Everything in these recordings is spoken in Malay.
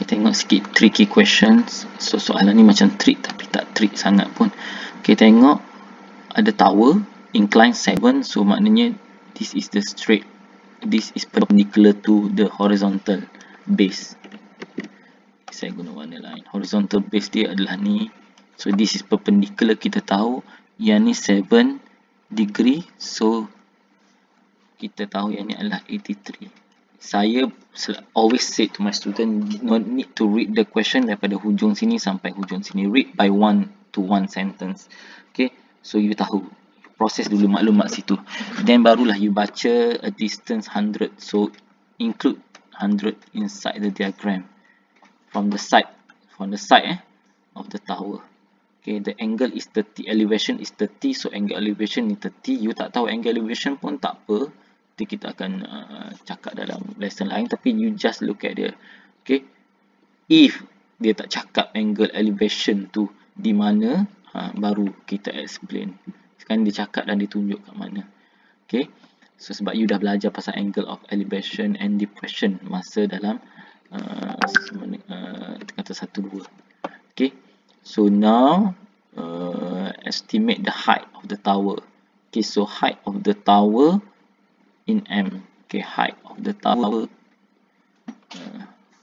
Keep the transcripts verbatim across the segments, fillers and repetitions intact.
tengok sikit tricky questions. So soalan ni macam trick tapi tak trick sangat pun. Okay, tengok ada tower incline seven, so maknanya this is the straight, this is perpendicular to the horizontal base. Saya guna warna lain. Horizontal base dia adalah ni. So this is perpendicular, kita tahu yang ni seven degree, so kita tahu yang ni adalah eighty-three. Saya always say to my student, no need to read the question daripada hujung sini sampai hujung sini. Read by one to one sentence. Okay, so you tahu, proses dulu maklumat situ. Then barulah you baca a distance one hundred. So include one hundred inside the diagram. From the side, from the side eh, of the tower. Okay, the angle is thirty, elevation is thirty, so angle elevation is thirty. You tak tahu angle elevation pun tak apa. Nanti kita akan uh, cakap dalam lesson lain, tapi you just look at dia. Okay, if dia tak cakap angle elevation tu di mana, ha, baru kita explain. Sekarang dia cakap dan ditunjuk kat mana. Okay, so sebab you dah belajar pasal angle of elevation and depression masa dalam uh, uh, kata satu dua. Okay, so now uh, estimate the height of the tower. Okay, so height of the tower in M. Okay, height of the tower. Uh,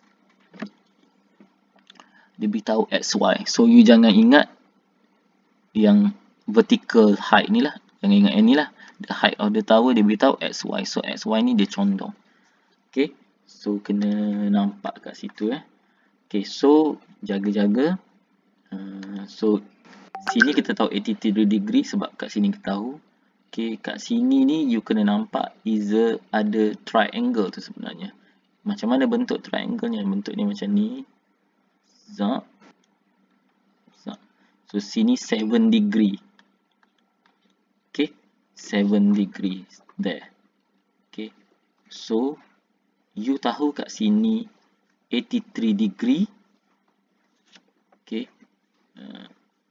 dia beritahu X Y. So you jangan ingat yang vertical height ni lah. Jangan ingat yang ni lah. The height of the tower dia beritahu X Y. So X Y ni dia condong. Okay, so kena nampak kat situ eh. Okay, so jaga-jaga. Uh, so sini kita tahu eighty-three degree sebab kat sini kita tahu. Okay, kat sini ni you kena nampak is a, ada triangle tu sebenarnya. Macam mana bentuk triangle ni? Bentuk ni macam ni. Zap. Zap. So sini seven degree. Okay, seven degree there. Okay, so you tahu kat sini eighty-three degree. Okay, uh,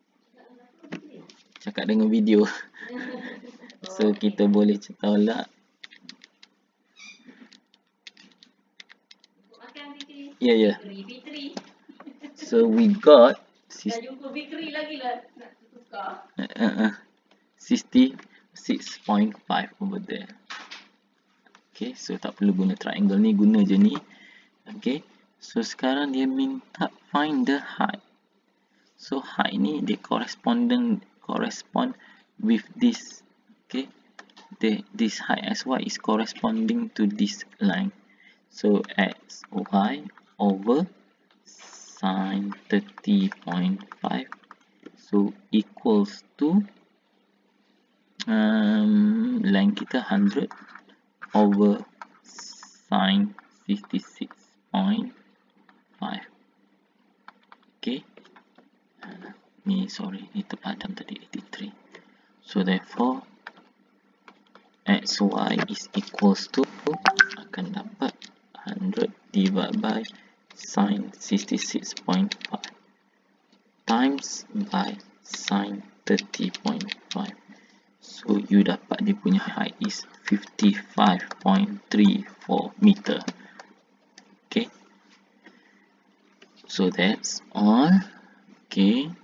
cakap dengan video. So kita boleh tolak. Ya, ya. So we got sixty-six point five over there. Okay, so tak perlu guna triangle ni, guna je ni. Okay, so sekarang dia minta find the height. So height ni dia correspondent correspond with this. Okay, the this height X Y is corresponding to this line. So X Y over sine thirty point five, so equals to um, line kita one hundred over sine sixty-six point five. Okay, uh, ni sorry, ni terpadam tadi eighty-three. So therefore X Y is equals to, akan dapat one hundred divided by sine sixty-six point five times by sine thirty point five. So you dapat dia punya height is fifty-five point three four meter. Okay, so that's all. Okay.